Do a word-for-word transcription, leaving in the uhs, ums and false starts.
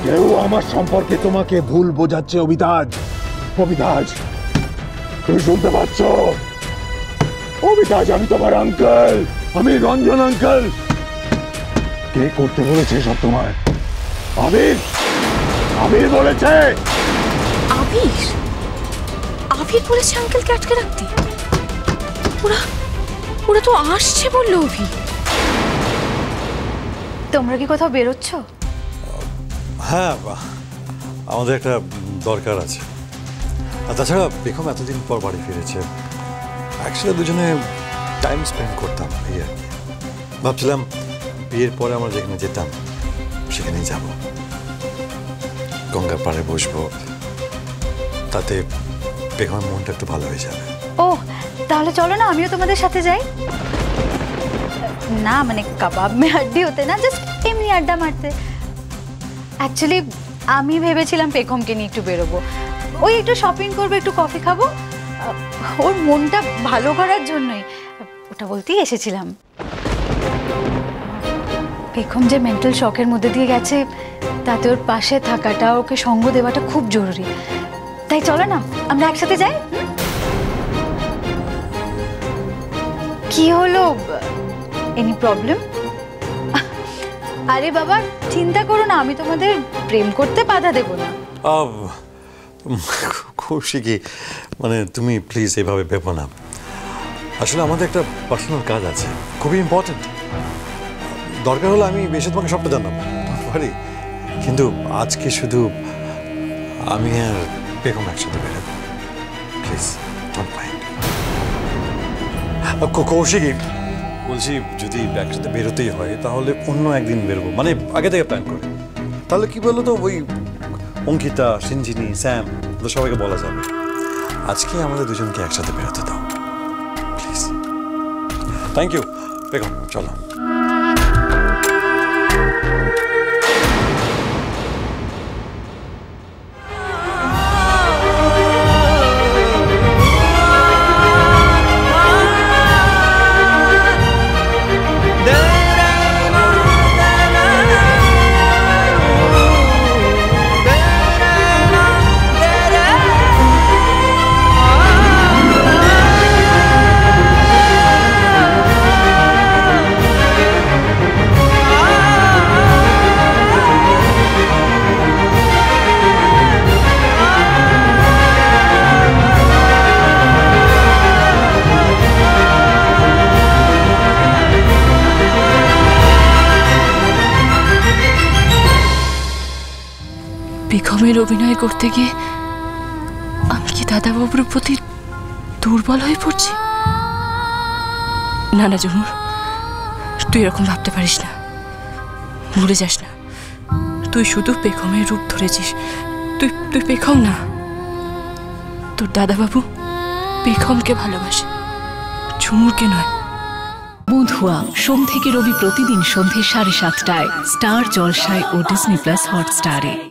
কেউ আমার সম্পর্কে তোমাকে ভুল বোঝাচ্ছে অবিতাজ। অবিতাজ, তুমি শুনতে পাচ্ছ? অবিতাজ, আমি তোমার আঙ্কেল, আমি রঞ্জন আঙ্কেল। কে করতে বলেছে সব তোমায়? আবির, আবির বলেছে। আবির? আবির বলেছে আঙ্কেলকে আটকে রাখতে? ওরা ওরা তো আসছে বললো। অভি, তোমরা কি কোথাও বেরোচ্ছ? হ্যাঁ, আমাদের একটা দরকার আছে। আর তাছাড়া বেগম এতদিন পর বাড়ি ফিরেছে, একসাথে দুজনে টাইম স্পেন্ড করতাম। এই আর কি ভাবছিলাম, বিয়ের পরে আমরা যেখানে যেতাম সেখানেই যাব, গঙ্গার পাড়ে বসবো, তাতে বেগমের মনটা একটু ভালো হয়ে যাবে। ও, তাহলে চলো না, আমিও তোমাদের সাথে যাই। না মানে কাবাব মে হাড্ডি হতে না, জাস্ট এমনি আড্ডা মারতে। অ্যাকচুয়ালি আমি ভেবেছিলাম বেগমকে নিয়ে একটু বেরোবো, ওই একটু শপিং করবো, একটু কফি খাবো, ওর মনটা ভালো করার জন্যই ওটা বলতেই এসেছিলাম। বেগম যে মেন্টাল শকের মধ্যে দিয়ে গেছে, তাতে ওর পাশে থাকাটা, ওকে সঙ্গ দেওয়াটা খুব জরুরি। তাই চলো না, আমরা একসাথে যাই। কি হলো, এনি প্রবলেম? আরে বাবা, চিন্তা করো না, আমি তোমাদের প্রেম করতে বাধা দেব না। খুশি কি, মানে তুমি প্লিজ এভাবে ভেবো না। আসলে আমাদের একটা পার্সোনাল কাজ আছে, খুবই ইম্পর্টেন্ট। দরকার হলে আমি বেশি তোমাকে সবটা জানাবো পারি, কিন্তু আজকে শুধু আমি আর বেগম একসাথে বেরোবো, প্লিজ ডোন্ট মাইন্ড। কৌশিকী বলছি, যদি একসাথে বেরোতেই হয় তাহলে অন্য একদিন বেরোবো, মানে আগে থেকে প্ল্যান করে। তাহলে কি বলো তো, ওই অঙ্কিতা, সিঞ্জিনি, স্যাম, ওদের সবাইকে বলা যাবে। আজকে আমাদের দুজনকে একসাথে বেরোতে দাও প্লিজ। থ্যাংক ইউ বেগম, চলো। বেগমের অভিনয় করতে গিয়ে আমি কি দাদাবাবুর প্রতি দুর্বল হয়ে পড়ছি? না না জুমুর, তুই এরকম ভাবতে পারিস না, ভুলে যাস না, তুই শুধু বেগমের রূপ ধরেছিস। তুই তুই বেগম না, তোর দাদাবাবু বেগমকে ভালোবাসে, ঝুমুরকে নয়। বধুয়া সোম থেকে রবি প্রতিদিন সন্ধ্যে সাড়ে সাতটায় স্টার জলসায় ও ডিজনি প্লাস হটস্টারে।